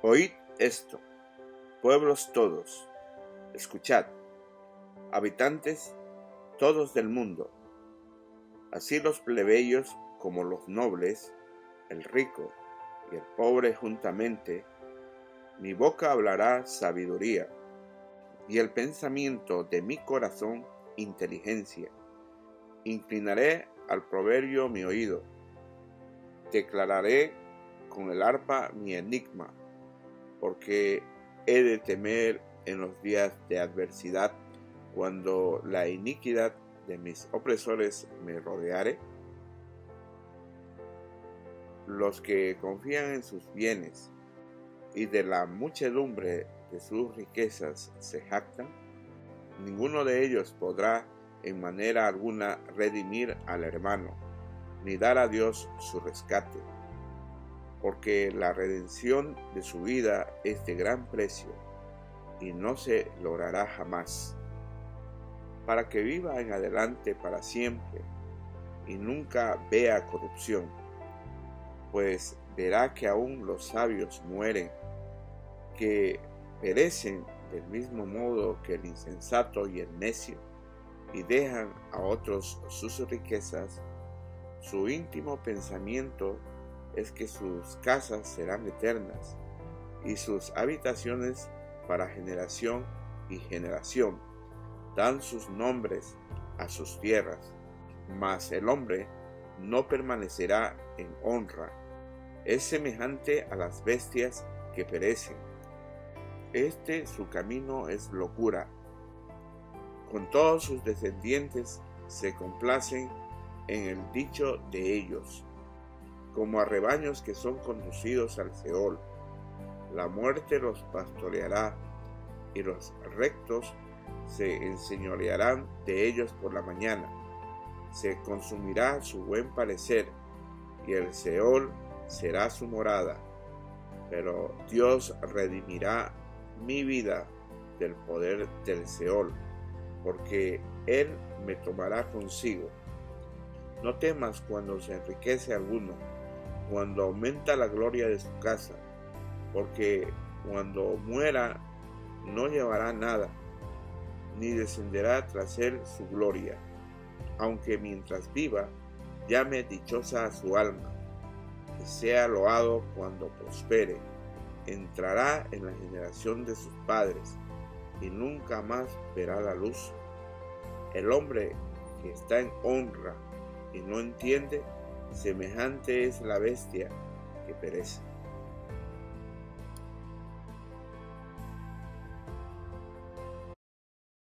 Oíd esto, pueblos todos, escuchad, habitantes todos del mundo, así los plebeyos como los nobles, el rico y el pobre juntamente. Mi boca hablará sabiduría, y el pensamiento de mi corazón inteligencia. Inclinaré al proverbio mi oído, declararé con el arpa mi enigma, porque he de temer en los días de adversidad, cuando la iniquidad de mis opresores me rodeare. Los que confían en sus bienes y de la muchedumbre de sus riquezas se jactan, ninguno de ellos podrá en manera alguna redimir al hermano, ni dar a Dios su rescate, porque la redención de su vida es de gran precio y no se logrará jamás, para que viva en adelante para siempre y nunca vea corrupción, pues verá que aún los sabios mueren, que perecen del mismo modo que el insensato y el necio, y dejan a otros sus riquezas. Su íntimo pensamiento es que sus casas serán eternas, y sus habitaciones para generación y generación. Dan sus nombres a sus tierras, mas el hombre no permanecerá en honra. Es semejante a las bestias que perecen. Su camino es locura. Con todos sus descendientes se complacen en el dicho de ellos, como a rebaños que son conducidos al Seol. La muerte los pastoreará, y los rectos se enseñorearán de ellos por la mañana. Se consumirá su buen parecer, y el Seol será su morada. Pero Dios redimirá mi vida del poder del Seol, porque Él me tomará consigo. No temas cuando se enriquece alguno, cuando aumenta la gloria de su casa, porque cuando muera no llevará nada, ni descenderá tras él su gloria, aunque mientras viva llame dichosa a su alma, y sea loado cuando prospere. Entrará en la generación de sus padres, y nunca más verá la luz. El hombre que está en honra y no entiende, semejante es la bestia que perece.